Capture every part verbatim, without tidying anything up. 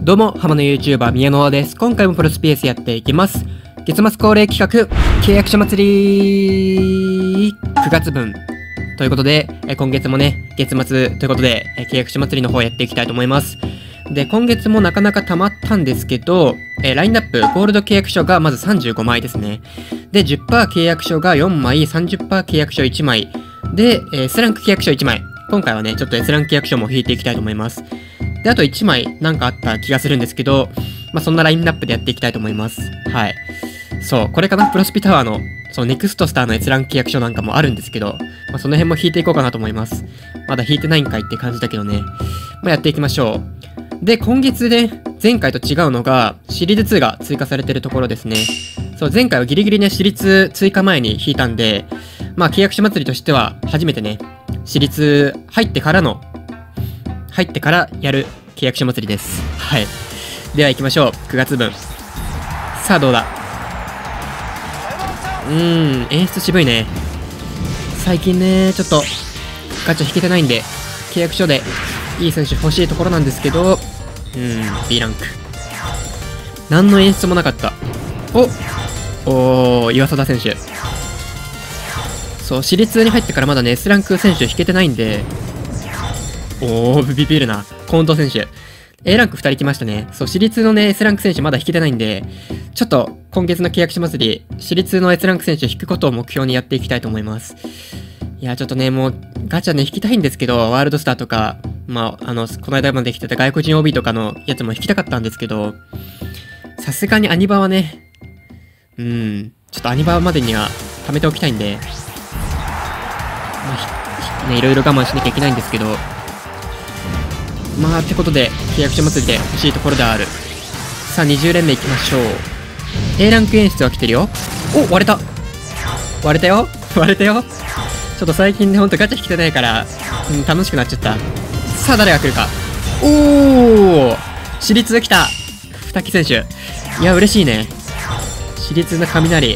どうも、浜の YouTuber 宮野です。今回もプロスピースやっていきます。月末恒例企画、契約書祭りくがつぶん。ということで、え今月もね、月末ということで、え契約書祭りの方やっていきたいと思います。で、今月もなかなか溜まったんですけど、えラインナップ、ゴールド契約書がまずさんじゅうごまいですね。で、じゅっパーセント 契約書がよんまい、さんじゅっパーセント 契約書いちまい。で、え S ランク契約書いちまい。今回はね、ちょっと S ランク契約書も引いていきたいと思います。で、あといちまいなんかあった気がするんですけど、まあ、そんなラインナップでやっていきたいと思います。はい。そう、これかな、プロスピタワーの、そのネクストスターの閲覧契約書なんかもあるんですけど、まあ、その辺も引いていこうかなと思います。まだ引いてないんかいって感じだけどね。まあ、やっていきましょう。で、今月で、前回と違うのが、シリーズツーが追加されてるところですね。そう、前回はギリギリね、シリーズ追加前に引いたんで、まあ、契約書祭りとしては、初めてね、シリーズ入ってからの、入ってからやる契約書祭りです。はい。では行きましょう。くがつぶん。さあどうだ。うーん、演出渋いね。最近ね、ちょっとガチャ引けてないんで、契約書でいい選手欲しいところなんですけど、うーん、B ランク。何の演出もなかった。おおー、岩貞選手。そう、シリーズに入ってからまだね、S ランク選手引けてないんで、おー、ビビるな。近藤選手。A ランクふたり来ましたね。そう、シリーズのね、S ランク選手まだ引けてないんで、ちょっと今月の契約書祭り、シリーズの S ランク選手引くことを目標にやっていきたいと思います。いや、ちょっとね、もうガチャね、引きたいんですけど、ワールドスターとか、まあ、あの、この間まで来てた外国人 オービー とかのやつも引きたかったんですけど、さすがにアニバはね、うん、ちょっとアニバまでには貯めておきたいんで、まあ、ね、いろいろ我慢しなきゃいけないんですけど、まあ、ってことで、契約書祭りで欲しいところである。さあ、にじゅうれんめいきましょう。A ランク演出は来てるよ。お、割れた割れたよ割れたよ。ちょっと最近ね、ほんとガチャ引きてないから、うん、楽しくなっちゃった。さあ、誰が来るか。おー私立で来た二木選手。いや、嬉しいね。私立の雷。よ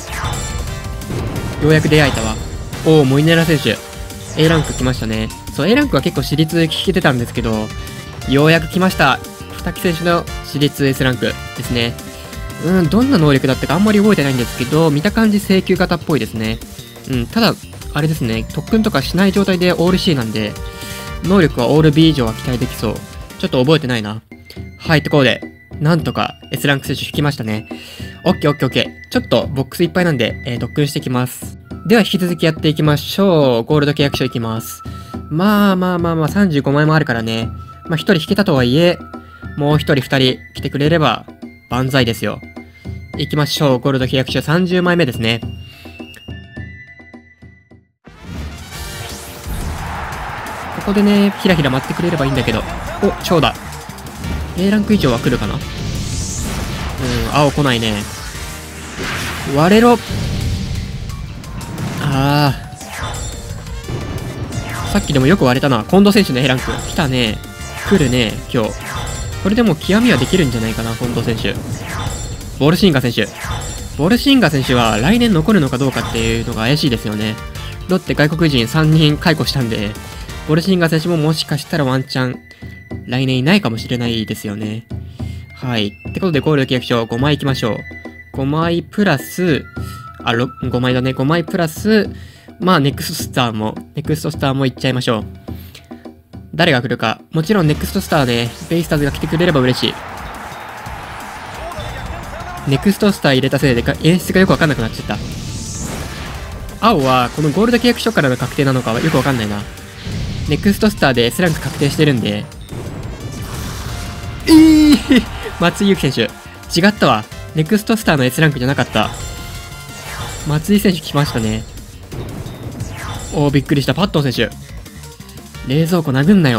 うやく出会えたわ。おー、モイネラ選手。A ランク来ましたね。そう、A ランクは結構私立聞けてたんですけど、ようやく来ました。二木選手の私立 S ランクですね。うん、どんな能力だったかあんまり覚えてないんですけど、見た感じ請求型っぽいですね。うん、ただ、あれですね、特訓とかしない状態でオール C なんで、能力はオール B 以上は期待できそう。ちょっと覚えてないな。はい、ってことで、なんとか S ランク選手引きましたね。オッケーオッケーオッケー。ちょっとボックスいっぱいなんで、えー、特訓していきます。では引き続きやっていきましょう。ゴールド契約書いきます。まあまあまあまあさんじゅうごまいもあるからね。まあひとり引けたとはいえ、もうひとりふたり来てくれれば万歳ですよ。行きましょう。ゴールド契約書さんじゅうまいめですね。ここでね、ひらひら待ってくれればいいんだけど。お、長だ。A ランク以上は来るかな。うん、青来ないね。割れろ。ああ。さっきでもよく割れたな。近藤選手の A ランク。来たね。来るね、今日。これでもう極みはできるんじゃないかな、近藤選手。ボルシンガ選手。ボルシンガ選手は来年残るのかどうかっていうのが怪しいですよね。ロッテ外国人さんにん解雇したんで、ボルシンガ選手ももしかしたらワンチャン、来年いないかもしれないですよね。はい。ってことでゴールド契約書ごまいいきましょう。ごまいプラス、あ、ごまいだね。ごまいプラス、まあ、ネクストスターも、ネクストスターもいっちゃいましょう。誰が来るか。もちろんネクストスターで、ベイスターズが来てくれれば嬉しい。ネクストスター入れたせいで演出がよくわかんなくなっちゃった。青は、このゴールド契約書からの確定なのかはよくわかんないな。ネクストスターで S ランク確定してるんで。えー松井裕樹選手。違ったわ。ネクストスターの S ランクじゃなかった。松井選手来ましたね。おー、びっくりした。パットン選手。冷蔵庫殴んなよ。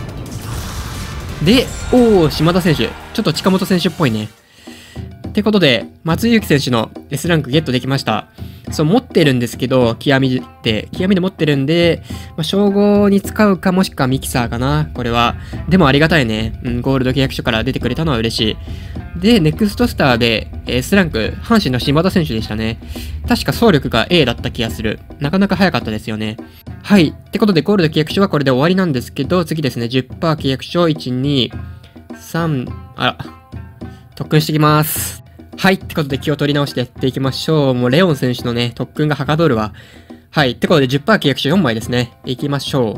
で、おー、島田選手。ちょっと近本選手っぽいね。ってことで、松井裕樹選手の S ランクゲットできました。そう、持ってるんですけど、極みで、極みで持ってるんで、まあ、称号に使うかもしくはミキサーかな、これは。でもありがたいね。うん、ゴールド契約書から出てくれたのは嬉しい。で、ネクストスターで S ランク、阪神の島田選手でしたね。確か総力が A だった気がする。なかなか早かったですよね。はい。ってことで、ゴールド契約書はこれで終わりなんですけど、次ですね、じゅっパーセント 契約書、いち、に、 さん、あら、特訓してきます。はい。ってことで気を取り直してやっていきましょう。もうレオン選手のね、特訓がはかどるわ。はい。ってことで じゅっパーセント 契約書よんまいですね。いきましょう。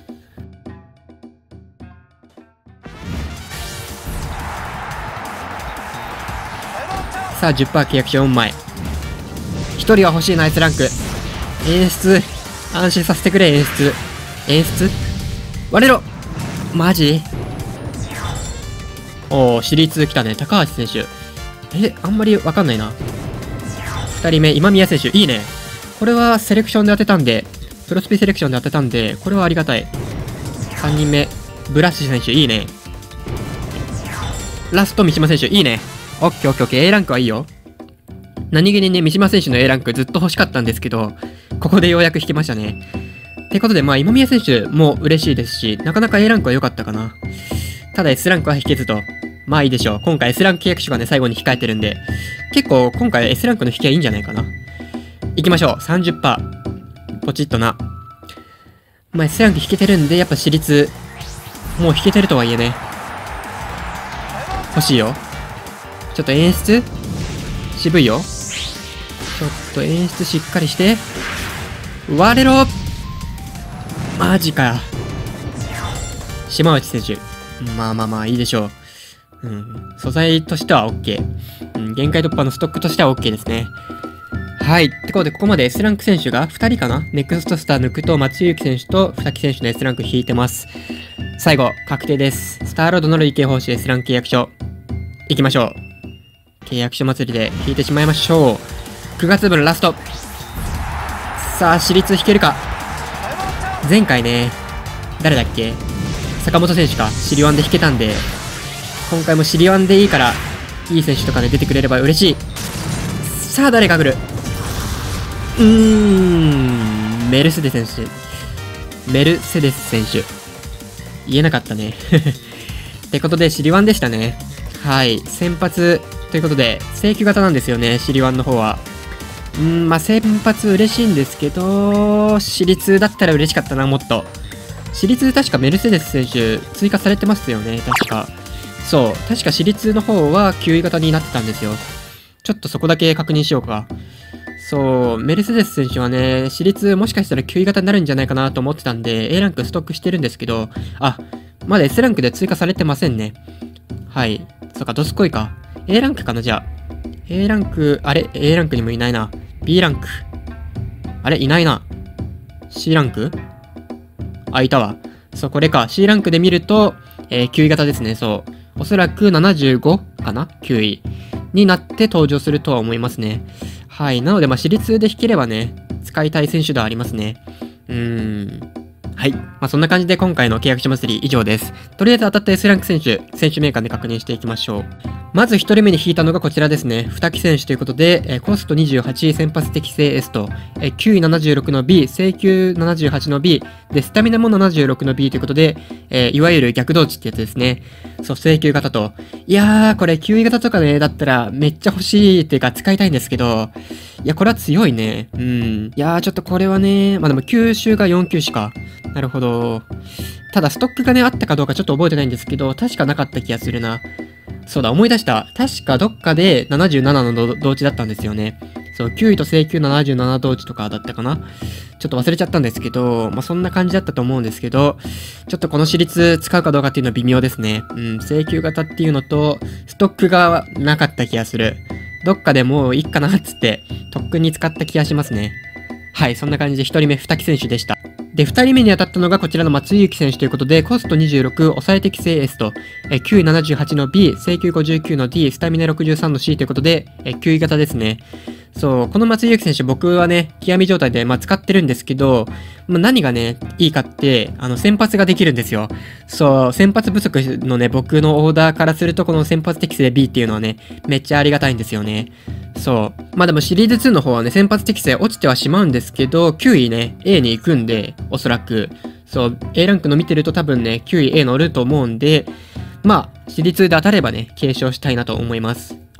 さあ、じゅっパーセント 契約書よんまい。ひとりは欲しいナイスランク。演出。安心させてくれ、演出。演出割れろマジおー、私立来たね。高橋選手。え、あんまりわかんないな。ふたりめ、今宮選手。いいね。これはセレクションで当てたんで、プロスピセレクションで当てたんで、これはありがたい。さんにんめ、ブラッシュ選手。いいね。ラスト、三島選手。いいね。オッケーオッケーオッケー。A ランクはいいよ。何気にね、三島選手の A ランクずっと欲しかったんですけど、ここでようやく引きましたね。ってことで、まあ、今宮選手も嬉しいですし、なかなか A ランクは良かったかな。ただ S ランクは引けずと。まあいいでしょう。今回 S ランク契約書がね、最後に控えてるんで、結構今回 S ランクの引きはいいんじゃないかな。行きましょう。さんじゅっパーセント。ポチッとな。まあ S ランク引けてるんで、やっぱ私立、もう引けてるとはいえね。欲しいよ。ちょっと演出渋いよ。ちょっと演出しっかりして。割れろマジかよ。島内選手。まあまあまあいいでしょう。うん。素材としては OK。うん。限界突破のストックとしては OK ですね。はい。ってことで、ここまで S ランク選手がふたりかな。ネクストスター抜くと松井裕樹選手と二木選手の S ランク引いてます。最後、確定です。スターロードの累計報酬 S ランク契約書。行きましょう。契約書祭りで引いてしまいましょう。くがつぶんラスト。さあ、私立引けるか。前回ね、誰だっけ坂本選手か、シリワンで引けたんで、今回もシリワンでいいから、いい選手とかね、出てくれれば嬉しい。さあ、誰が来るうーん、メルセデス選手。メルセデス選手。言えなかったね。ってことで、シリワンでしたね。はい。先発ということで、請求型なんですよね、シリワンの方は。うーん、まあ、先発嬉しいんですけど、私立だったら嬉しかったな、もっと。私立確かメルセデス選手追加されてますよね、確か。そう、確か私立の方はきゅうい型になってたんですよ。ちょっとそこだけ確認しようか。そう、メルセデス選手はね、私立もしかしたらきゅうい型になるんじゃないかなと思ってたんで、A ランクストックしてるんですけど、あ、まだ S ランクで追加されてませんね。はい。そっか、ドスコイか。A ランクかな、じゃあ。A ランク、あれ ?A ランクにもいないな。B ランク。あれいないな。C ランクあ、いたわ。そう、これか。C ランクで見ると、えー、きゅうい型ですね。そう。おそらくななじゅうごかな ?きゅう 位になって登場するとは思いますね。はい。なので、まあ、私立で引ければね、使いたい選手ではありますね。うーん。はい。まあ、そんな感じで今回の契約書祭り以上です。とりあえず当たった S ランク選手、選手名鑑で確認していきましょう。まずひとりめに引いたのがこちらですね。二木選手ということで、えー、コストにじゅうはち、先発適正 S と、えー、きゅういななじゅうろくの B、請求ななじゅうはちの B、で、スタミナもななじゅうろくの B ということで、えー、いわゆる逆同値ってやつですね。そう、請求型と。いやー、これきゅうい型とかね、だったらめっちゃ欲しいっていうか使いたいんですけど、いや、これは強いね。うん。いやー、ちょっとこれはね、まあでもきゅう周がよん球しか。なるほど。ただ、ストックがね、あったかどうかちょっと覚えてないんですけど、確かなかった気がするな。そうだ、思い出した。確かどっかでななじゅうななの同値だったんですよね。そう、きゅういと請求ななじゅうなな同値とかだったかな。ちょっと忘れちゃったんですけど、まあ、そんな感じだったと思うんですけど、ちょっとこの私立使うかどうかっていうのは微妙ですね。うん、請求型っていうのと、ストックがなかった気がする。どっかでもういいかなっつって、特訓に使った気がしますね。はい、そんな感じでひとりめ、二木選手でした。で、ふたりめに当たったのがこちらの松井裕樹選手ということで、コストにじゅうろく、抑え適正 S と、えきゅういななじゅうはちの B、請求ごじゅうきゅうの D、スタミナろくじゅうさんの C ということで、えきゅうい型ですね。そう、この松井裕樹選手、僕はね、極み状態で、まあ、使ってるんですけど、まあ、何がね、いいかって、あの、先発ができるんですよ。そう、先発不足のね、僕のオーダーからすると、この先発適正 B っていうのはね、めっちゃありがたいんですよね。そう。まあでもシリーズツーの方はね、先発適正落ちてはしまうんですけど、きゅういね、A に行くんで、おそらく。そう、A ランクの見てると多分ね、きゅうい A 乗ると思うんで、まあ、シリーズツーで当たればね、継承したいなと思います。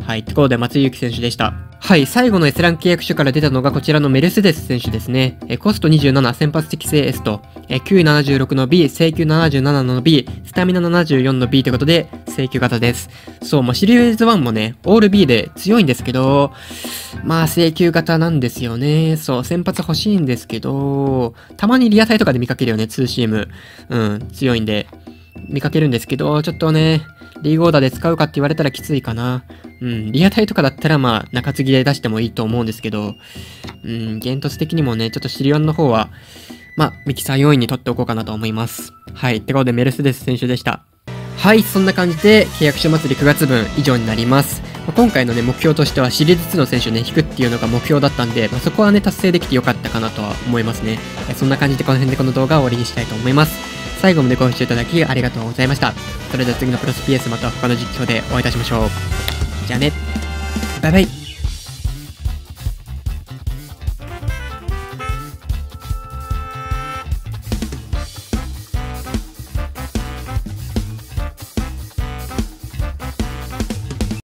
はい。ってことで、松井裕樹選手でした。はい。最後の S ラン契約書から出たのがこちらのメルセデス選手ですね。えコストにじゅうなな、先発適正 S と、えきゅうななじゅうろくの B、制球ななじゅうななの B、スタミナななじゅうよんの B ということで、制球型です。そう、もうシリーズワンもね、オール B で強いんですけど、まあ、制球型なんですよね。そう、先発欲しいんですけど、たまにリアタイとかで見かけるよね、ツーシーム。うん、強いんで、見かけるんですけど、ちょっとね、リーグオーダーで使うかって言われたらきついかな。うん、リアタイとかだったらまあ、中継ぎで出してもいいと思うんですけど、うん、現突的にもね、ちょっとシリオンの方は、まあ、ミキサーよんいに取っておこうかなと思います。はい、ってことでメルセデス選手でした。はい、そんな感じで契約書祭りくがつぶん以上になります。まあ、今回のね、目標としてはシリーズツーの選手をね、引くっていうのが目標だったんで、まあ、そこはね、達成できてよかったかなとは思いますね。そんな感じでこの辺でこの動画を終わりにしたいと思います。最後までご視聴いただきありがとうございました。それでは次のプロスピーエスまた他の実況でお会いいたしましょう。じゃあね。バイバイ。